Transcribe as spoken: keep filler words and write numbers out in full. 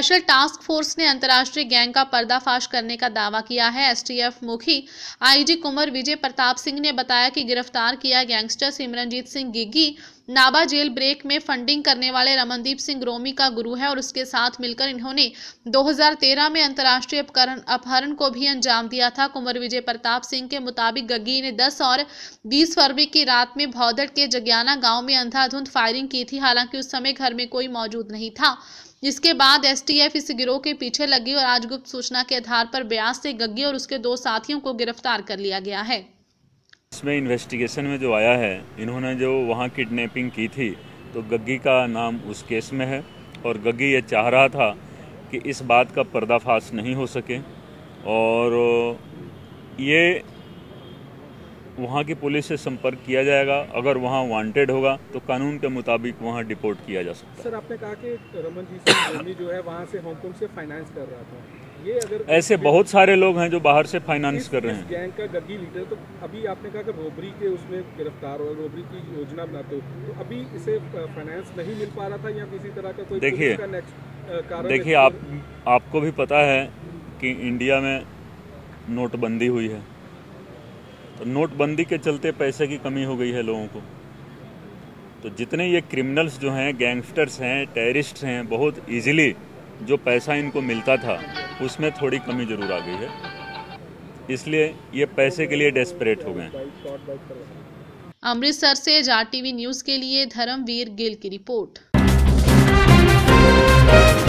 Special task force ने अंतर्राष्ट्रीय gang का पर्दाफाश करने का दावा किया है। एसटीएफ मुखी आईजी कुंवर विजय प्रताप सिंह ने बताया कि गिरफ्तार किया गैंगस्टर सिमरनजीत सिंह गिग्गी नाबा जेल ब्रेक में फंडिंग करने वाले रमनदीप सिंह रोमी का गुरु है और उसके साथ मिलकर इन्होंने दो हज़ार तेरह में अंतर्राष्ट्रीय अपहरण अपहरण को भी अंजाम दिया था। कुंवर विजय प्रताप सिंह के मुताबिक गग्गी ने दस और बीस फरवरी की रात में भौदड़ के जग्याना गांव में अंधाधुंध फायरिंग की थी। हालांकि उस समय घर में कोई मौजूद नहीं था। जिसके बाद एसटीएफ इस गिरोह के पीछे लगी और आज गुप्त सूचना के आधार पर ब्यास से गग्गी और उसके दो साथियों को गिरफ्तार कर लिया गया है। इसमें इन्वेस्टिगेशन में जो आया है, इन्होंने जो वहाँ किडनैपिंग की थी तो गग्गी का नाम उस केस में है और गग्गी ये चाह रहा था कि इस बात का पर्दाफाश नहीं हो सके और ये वहाँ की पुलिस से संपर्क किया जाएगा। अगर वहाँ वांटेड होगा तो कानून के मुताबिक वहाँ डिपोर्ट किया जा सकता है। सर, आपने कहा कि रमनजीत सिंह रोमी जो है वहाँ से हांगकांग से फाइनेंस कर रहा था। ये अगर ऐसे बहुत सारे लोग हैं जो बाहर से फाइनेंस कर रहे हैं। गैंग का गग्गी लीडर, तो अभी आपने कहा कि रोबरी के उसमें गिरफ्तार और रोबरी की योजना बनाते हो, तो अभी इसे फाइनेंस नहीं मिल पा रहा था या किसी तरह का कोई देखिए कारण? देखिए आप आपको भी पता है कि इंडिया में नोटबंदी हुई है, तो नोटबंदी के चलते पैसे की कमी हो गई है लोगों को। तो जितने ये क्रिमिनल्स जो हैं, गैंगस्टर्स हैं, टेररिस्ट हैं, बहुत इजीली जो पैसा इनको मिलता था उसमें थोड़ी कमी जरूर आ गई है, इसलिए ये पैसे के लिए डेस्परेट हो गए। अमृतसर से जार टीवी न्यूज के लिए धर्मवीर गिल की रिपोर्ट।